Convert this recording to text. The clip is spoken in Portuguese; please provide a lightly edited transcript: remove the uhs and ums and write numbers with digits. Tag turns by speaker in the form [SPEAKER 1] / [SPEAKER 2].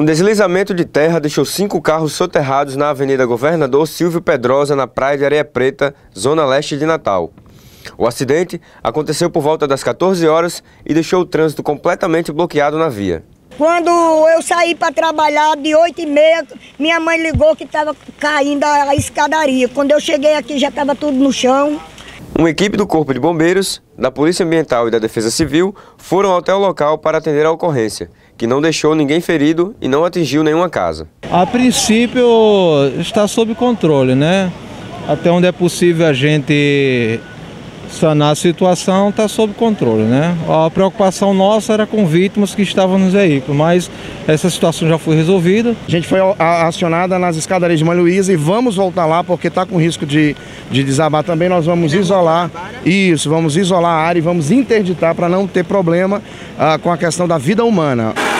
[SPEAKER 1] Um deslizamento de terra deixou 5 carros soterrados na Avenida Governador Silvio Pedrosa, na Praia de Areia Preta, zona leste de Natal. O acidente aconteceu por volta das 14 horas e deixou o trânsito completamente bloqueado na via.
[SPEAKER 2] Quando eu saí para trabalhar, de 8h30, minha mãe ligou que estava caindo a escadaria. Quando eu cheguei aqui, já estava tudo no chão.
[SPEAKER 1] Uma equipe do Corpo de Bombeiros, da Polícia Ambiental e da Defesa Civil foram até o local para atender a ocorrência, que não deixou ninguém ferido e não atingiu nenhuma casa.
[SPEAKER 3] A princípio está sob controle, né? Até onde é possível a gente sanar a situação, está sob controle, né? A preocupação nossa era com vítimas que estavam nos veículos, mas essa situação já foi resolvida.
[SPEAKER 4] A gente foi acionada nas escadarias de Mãe Luísa e vamos voltar lá porque está com risco de desabar também. Nós vamos isolar, vamos isolar a área e vamos interditar para não ter problema com a questão da vida humana.